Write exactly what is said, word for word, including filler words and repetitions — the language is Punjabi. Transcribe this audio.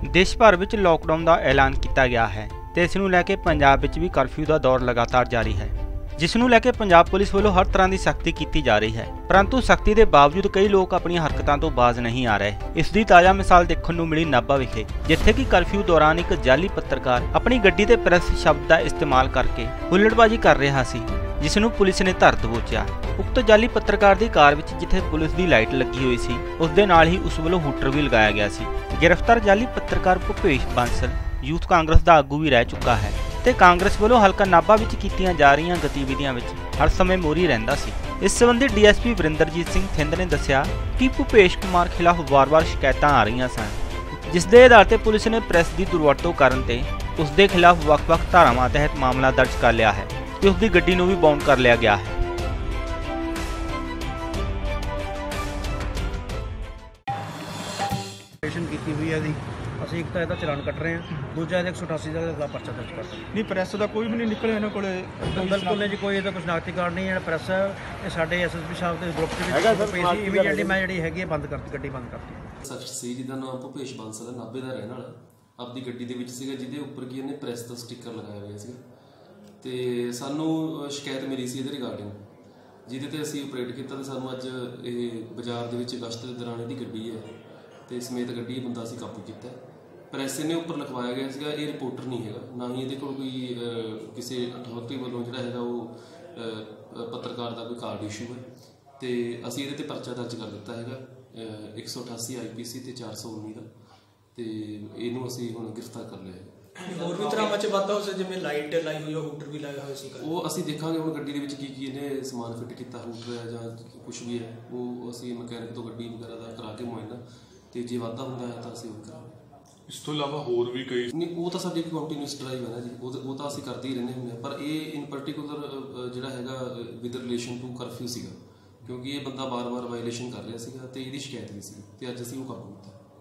देश भर में लॉकडाउन का ऐलान किया गया है ते इस नूं लैके पंजाब विच भी कर्फ्यू का दौर लगातार जारी है, जिस नूं लैके पंजाब पुलिस वालों हर तरह की सख्ती की जा रही है। परंतु सख्ती के बावजूद कई लोग अपनी हरकतों तो बाज नहीं आ रहे। इसकी ताज़ा मिसाल देखने को मिली नाभा विखे, जिथे कि कर्फ्यू दौरान एक जाली पत्रकार अपनी गड्डी ते प्रेस शब्द का इस्तेमाल करके हुल्लड़बाजी कर रहा सी, जिस नूं पुलिस ने धर दबोचिया। उक्त जाली पत्रकार की कार विच जिथे पुलिस की लाइट लगी हुई सी, उस दे नाल ही उस वालों हूटर भी लगाया गया सी। गिरफ्तार जाली पत्रकार भूपेश बांसल यूथ कांग्रेस का आगू भी रह चुका है ते कांग्रेस वालों हलका नाभा विच कीतियां जा रही गतिविधियां विच हर समय मोहरी रहिंदा सी। इस संबंधी D S P Varinderjit Singh Thind ने दस्सिया कि भूपेश कुमार खिलाफ वार वार शिकायतां आ रही सन, जिस दे आधार ते पुलिस ने प्रेस की दुर्वरतों करन ते उस दे खिलाफ वख-वख धारावां तहत मामला दर्ज कर लिया है ते उसकी गड्डी नूं भी बाउंड कर लिया गया है। की हुई है जी ਅਸੀਂ ਇੱਕ ਤਾਂ ਇਹਦਾ ਚਲਾਨ ਕੱਟ ਰਹੇ ਹਾਂ, ਦੂਜਾ ਇਹਦੇ ਇੱਕ ਸੌ ਅਠਾਸੀ ਦਾ ਖਿਲਾਫ ਪਰਚਾ ਦਰਜ ਕਰਤਾ। ਨਹੀਂ ਪ੍ਰੈਸ ਦਾ ਕੋਈ ਵੀ ਨਹੀਂ ਨਿਕਲਿਆ ਇਹਨਾਂ ਕੋਲੇ? ਬਿਲਕੁਲ ਨਹੀਂ ਜੀ, ਕੋਈ ਇਹਦਾ ਕੁਝ ਸ਼ਨਾਖਤੀ ਕਾਰਡ ਨਹੀਂ। ਜਿਹੜਾ ਪ੍ਰੈਸ ਹੈ ਇਹ ਸਾਡੇ ਐਸ ਐਸ ਪੀ ਸਾਹਿਬ ਦੇ ਗਰੁੱਪ ਦੇ ਵਿੱਚ ਪਈ ਸੀ, ਇਮੀਡੀਏਟਲੀ ਮੈਂ ਜਿਹੜੀ ਹੈਗੀ ਬੰਦ ਕਰਤੀ, ਗੱਡੀ ਬੰਦ ਕਰਤੀ। ਸਖਤ ਸੀ ਜਿਹਦਾ ਨਾਮ ਭੁਪੇਸ਼ ਬਾਂਸਲ ਹੈ, ਨਾਭੇ ਦਾ ਰਹਿਣ ਵਾਲਾ, ਆਪਦੀ ਗੱਡੀ ਦੇ ਵਿੱਚ ਸੀਗਾ ਜਿਹਦੇ ਉੱਪਰ ਕੀ ਇਹਨੇ ਪ੍ਰੈਸ ਦਾ ਸਟicker ਲਗਾਇਆ ਹੋਇਆ ਸੀਗਾ ਤੇ ਸਾਨੂੰ ਸ਼ਿਕਾਇਤ ਮਿਲੀ ਸੀ ਇਹਦੇ ਰਿਗਾਰਡਿੰਗ, ਜਿਹਦੇ ਤੇ ਅਸੀਂ ਆਪਰੇਟ ਕੀਤਾ ਤੇ ਸਾਨੂੰ ਅੱਜ ਇਹ ਬਾਜ਼ਾਰ ਦੇ ਵਿੱਚ ਗਸ਼ਤ ਦੇ ਦੌਰਾਨ ਇਹਦੀ ਗੱਡੀ ਹੈ ਤੇ ਸਮੇਤ ਗੱਡੀ ਇਹ ਬੰਦਾ ਅਸੀਂ ਕਾਬੂ ਕੀਤਾ। ਪ੍ਰੈਸ ਨੇ ਉੱਪਰ ਲਿਖਵਾਇਆ ਗਿਆ ਸੀਗਾ ਇਹ ਰਿਪੋਰਟਰ ਨਹੀਂ ਹੈਗਾ, ਨਾ ਹੀ ਇਹਦੇ ਕੋਲ ਕੋਈ ਕਿਸੇ ਅਥਾਰਟੀ ਵੱਲੋਂ ਜਿਹੜਾ ਹੈਗਾ ਉਹ ਪੱਤਰਕਾਰ ਦਾ ਕੋਈ ਕਾਰਡ ਇਸ਼ੂ ਹੈ ਤੇ ਅਸੀਂ ਇਹਦੇ ਤੇ ਪਰਚਾ ਦਰਜ ਕਰ ਦਿੱਤਾ ਹੈਗਾ ਇੱਕ ਸੌ ਅਠਾਸੀ ਆਈ ਪੀ ਸੀ ਤੇ ਚਾਰ ਸੌ ਉੱਨੀ ਦਾ ਤੇ ਇਹਨੂੰ ਅਸੀਂ ਹੁਣ ਗ੍ਰਿਫਤਾਰ ਕਰ ਲਿਆ ਹੈ। ਹੋਰ ਵੀ ਤਰ੍ਹਾਂ ਵਿੱਚ ਵਾਧਾ ਹੋ ਸਕਦਾ, ਜਿਵੇਂ ਲਾਈਟ ਲਾਈ ਹੋਈ ਹੈ, ਹੂਟਰ ਵੀ ਲਾਇਆ ਹੋਇਆ ਸੀਗਾ, ਉਹ ਅਸੀਂ ਦੇਖਾਂਗੇ ਹੁਣ ਗੱਡੀ ਦੇ ਵਿੱਚ ਕੀ ਕੀ ਇਹਨੇ ਸਮਾਨ ਫਿੱਟ ਕੀਤਾ, ਹੂਟਰ ਹੈ ਜਾਂ ਕੁਛ ਵੀ ਹੈ, ਉਹ ਅਸੀਂ ਮਕੈਨਿਕ ਤੋਂ ਗੱਡੀ ਵਗੈਰਾ ਦਾ ਕਰਾ ਕੇ ਮੁਆਇਨਾ ਤੇ ਜੇ ਵਾਧਾ ਹੁੰਦਾ ਹੈ ਤਾਂ ਅਸੀਂ ਉਹ ਕਰਾਂਗੇ। ਇਸ ਤੋਂ ਇਲਾਵਾ ਹੋਰ ਵੀ ਕਈ ਨਹੀਂ, ਉਹ ਤਾਂ ਸਾਡੀ ਕੰਟੀਨਿਊਸ ਡਰਾਈਵ ਹੈ ਨਾ ਜੀ, ਉਹ ਉਹ ਤਾਂ ਅਸੀਂ ਕਰਦੇ ਹੀ ਰਹਿੰਦੇ ਹੁੰਦੇ ਹਾਂ, ਪਰ ਇਹ ਇਨ ਪਰਟੀਕੂਲਰ ਜਿਹੜਾ ਹੈਗਾ ਵਿਦ ਰਿਲੇਸ਼ਨ ਟੂ ਕਰਫਿਊ ਸੀਗਾ, ਕਿਉਂਕਿ ਇਹ ਬੰਦਾ ਬਾਰ-ਬਾਰ ਵਾਇਲੇਸ਼ਨ ਕਰ ਰਿਹਾ ਸੀਗਾ ਤੇ ਇਹਦੀ ਸ਼ਿਕਾਇਤ ਵੀ ਸੀ ਤੇ ਅੱਜ ਅਸੀਂ ਉਹ ਕਾਬੂ ਕੀਤਾ।